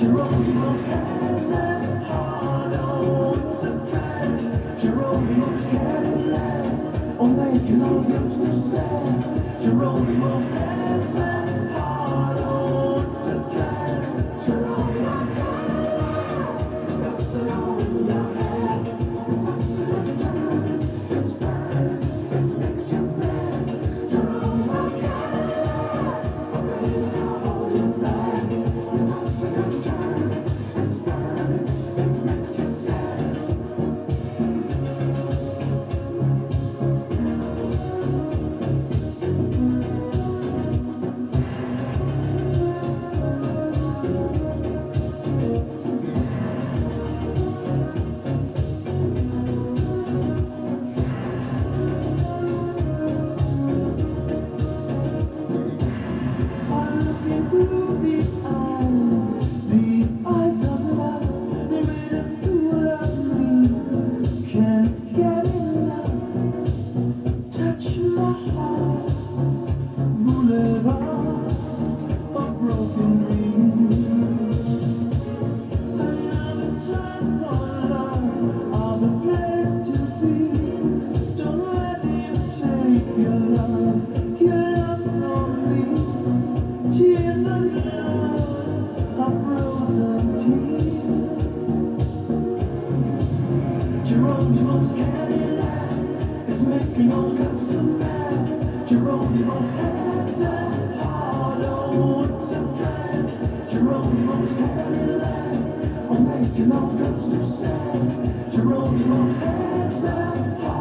Geronimo has a heart, oh, it's a drag. Geronimo's Cadillac, oh, making all girls too sad. Geronimo has a heart, oh, it's a drag. Geronimo's Cadillac, it's got slow in your head. It's a silly turn, it's bad, it makes you mad. Geronimo's Cadillac, I'm ready to hold you back. It's a silly turn, it's bad, it makes you sad. Geronimo's Cadillac is making all girls too mad. Geronimo has a heart, oh, it's a drag. Geronimo's Cadillac, oh, making all girls too sad. Geronimo has a heart.